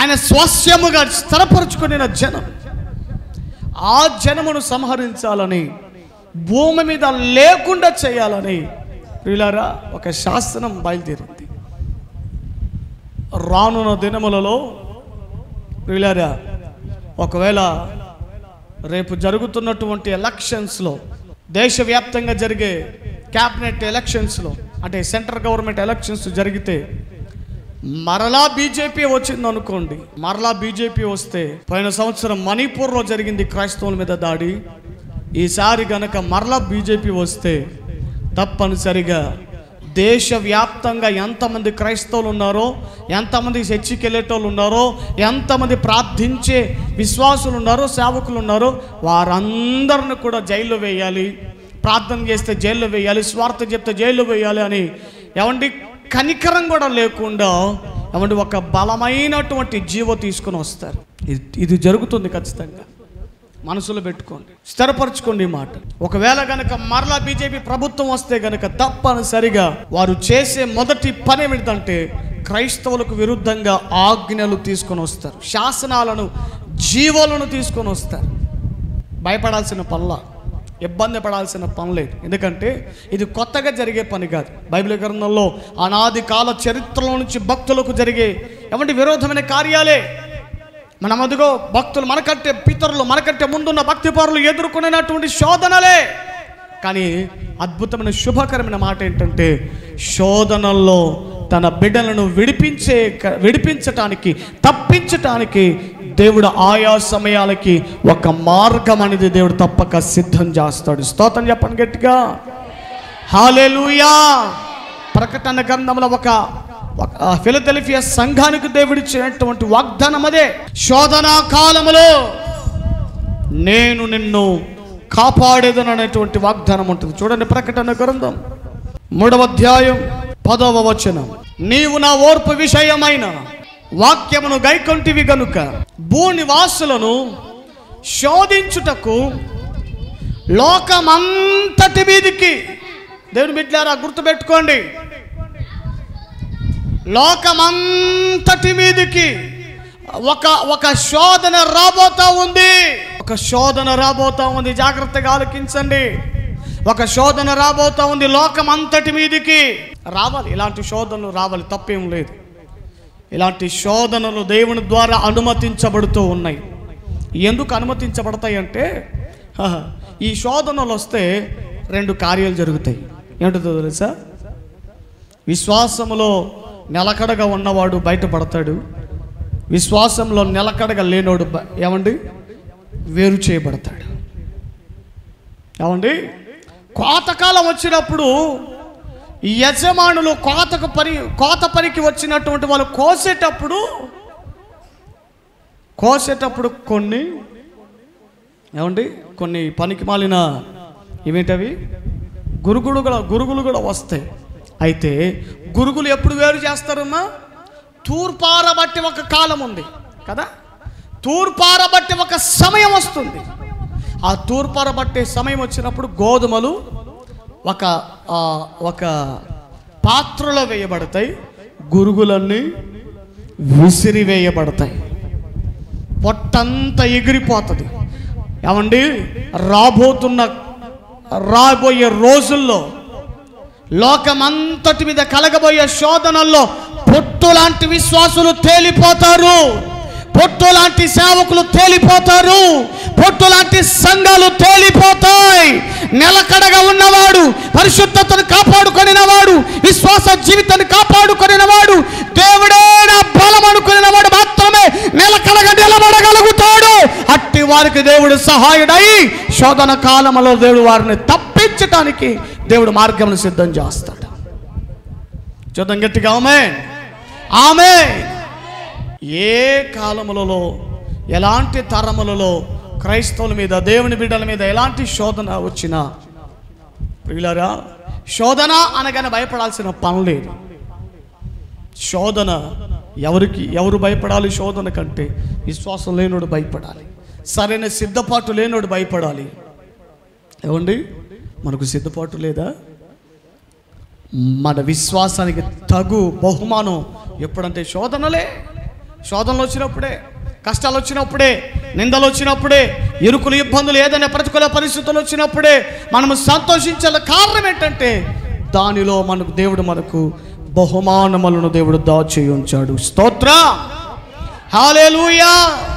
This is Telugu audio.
ఆయన స్వాస్యముగా స్థిరపరచుకున్న జనం. ఆ జనమును సంహరించాలని, భూమి మీద లేకుండా చేయాలని ప్రియులారా ఒక శాసనం బయలుదేరింది. రానున్న దినములలో ప్రియులారా, ఒకవేళ రేపు జరుగుతున్నటువంటి ఎలక్షన్స్లో, దేశవ్యాప్తంగా జరిగే క్యాబినెట్ ఎలక్షన్స్లో, అంటే సెంట్రల్ గవర్నమెంట్ ఎలక్షన్స్ జరిగితే మరలా బీజేపీ వచ్చింది అనుకోండి. మరలా బీజేపీ వస్తే, పోయిన సంవత్సరం మణిపూర్లో జరిగింది క్రైస్తవుల మీద దాడి, ఈసారి గనక మరలా బీజేపీ వస్తే తప్పనిసరిగా దేశవ్యాప్తంగా ఎంతమంది క్రైస్తవులు ఉన్నారో, ఎంతమంది చర్చికి వెళ్ళేటోళ్ళు ఉన్నారో, ఎంతమంది ప్రార్థించే విశ్వాసులు ఉన్నారో, సేవకులు ఉన్నారో, వారందరిని కూడా జైల్లో వేయాలి, ప్రార్థన చేస్తే జైల్లో వేయాలి, స్వార్థ చెప్తే జైల్లో వేయాలి అని ఏమండి కనికరం కూడా లేకుండా ఏమంటే ఒక బలమైనటువంటి జీవో తీసుకుని వస్తారు. ఇది జరుగుతుంది ఖచ్చితంగా. మనసులో పెట్టుకోండి, స్థిరపరచుకోండి ఈ మాట. ఒకవేళ గనక మరలా బీజేపీ ప్రభుత్వం వస్తే గనక తప్పనిసరిగా వారు చేసే మొదటి పని ఏమిటంటే క్రైస్తవులకు విరుద్ధంగా ఆజ్ఞలు తీసుకొని వస్తారు, శాసనాలను, జీవోలను తీసుకొని వస్తారు. భయపడాల్సిన పనుల, ఇబ్బంది పడాల్సిన పని లేదు. ఎందుకంటే ఇది కొత్తగా జరిగే పని కాదు. బైబిల్ గ్రంథంలో అనాది కాల చరిత్రలో నుంచి భక్తులకు జరిగే ఏమంటే విరోధమైన కార్యాలే. మనం అదిగో భక్తులు, మనకంటే పితరులు, మనకంటే ముందున్న భక్తి పరులు ఎదుర్కొనేటువంటి శోధనలే. కానీ అద్భుతమైన శుభకరమైన మాట ఏంటంటే శోధనల్లో తన బిడ్డలను విడిపించటానికి, తప్పించటానికి దేవుడు ఆయా సమయాలకి ఒక మార్గం అనేది దేవుడు తప్పక సిద్ధం చేస్తాడు. స్తోత్రం చెప్పండి గట్టిగా, హల్లెలూయా. ప్రకటన గ్రంథంలో ఒక ఫిలదెల్ఫియా సంఘానికి దేవుడిచ్చినటువంటి వాగ్దానం అదే. శోధనా కాలములో నేను నిన్ను కాపాడేదను అనేటువంటి వాగ్దానం ఉంటుంది. చూడండి, ప్రకటన గ్రంథం 3వ అధ్యాయం 10వ వచనం. నీవు నా ఓర్పు విషయమైన వాక్యమును గైకొంటివి గనుక భూనివాసులను శోధించుటకు లోకమంతటి మీదికి, దేవుని బిడ్డలారా గుర్తుపెట్టుకోండి, లోకమంతటి మీదికి ఒక శోధన రాబోతా ఉంది. ఒక శోధన రాబోతా ఉంది. జాగ్రత్తగా ఆలకించండి. ఒక శోధన రాబోతా ఉంది. లోకమంతటి మీదికి రావాలి. ఇలాంటి శోధనలు రావాలి, తప్పేం లేదు. ఇలాంటి శోధనలు దేవుని ద్వారా అనుమతించబడుతూ ఉన్నాయి. ఎందుకు అనుమతించబడతాయి అంటే ఈ శోధనలు వస్తే 2 కార్యాలు జరుగుతాయి. ఏంటో తెలుసా? విశ్వాసములో నిలకడగా ఉన్నవాడు బయటపడతాడు, విశ్వాసంలో నిలకడగా లేనోడు ఏమండి వేరు చేయబడతాడు. ఏమండి కోతకాలం వచ్చినప్పుడు ఈ యజమానులు కోత పనికి వచ్చినటువంటి వాళ్ళు కోసేటప్పుడు కొన్ని పనికి మాలిన ఏమిటవి గురుగులు కూడా వస్తాయి. అయితే గురుగులు ఎప్పుడు వేరు చేస్తారమ్మా? తూర్పారబట్టి ఒక కాలం ఉంది కదా, తూర్పారబట్టి ఒక సమయం వస్తుంది. ఆ తూర్పారబట్టే సమయం వచ్చినప్పుడు గోధుమలు ఒక పాత్రలో వేయబడతాయి, గురుగులన్నీ విసిరివేయబడతాయి, పొట్టంతా ఎగిరిపోతుంది. ఏమండి రాబోయే రోజుల్లో లోకమంతటి మీద కలగబోయే శోధనల్లో పొట్టు లాంటి విశ్వాసులు తేలిపోతారు, పొట్టు లాంటి సేవకులు తేలిపోతారు, పొట్టు లాంటి సంఘాలు తేలిపోతాయి. నిలకడగా ఉన్నవాడు, పరిశుద్ధతను కాపాడుకొనినవాడు, విశ్వాస జీవితాన్ని కాపాడుకొనినవాడు, దేవుడే నా బలం అనుకునేవాడు మాత్రమే నిలకడగా నిలబడగలుగుతాడు. అట్టి వారికి దేవుడు సహాయుడై శోధన కాలంలో దేవుడు వారిని తప్పించటానికి దేవుడు మార్గమును సిద్ధం చేస్తాడు. చూద్దాం గట్టిగా ఆమేన్, ఆమేన్. ఏ కాలములలో, ఎలాంటి తరములలో క్రైస్తవుల మీద, దేవుని బిడ్డల మీద ఎలాంటి శోధన వచ్చినా ప్రియులారా, శోధన అనగానే భయపడాల్సిన పని లేదు. శోధన ఎవరు భయపడాలి? శోధన కంటే విశ్వాసం లేనోడు భయపడాలి, సరైన సిద్ధపాటు లేనోడు భయపడాలి. ఏమండి మనకు సిద్ధపాటు లేదా? మన విశ్వాసానికి తగు బహుమానం ఎప్పుడంటే శోధనలే. శోధనలు వచ్చినప్పుడే, కష్టాలు వచ్చినప్పుడే, నిందలు వచ్చినప్పుడే, ఇరుకులు ఇబ్బందులు ఏదైనా ప్రతికూల పరిస్థితులు వచ్చినప్పుడే మనము సంతోషించాల. కారణం ఏంటంటే దానిలో దేవుడు మనకు బహుమానములను దేవుడు దాచి ఉంచాడు. స్తోత్రం, హల్లెలూయా.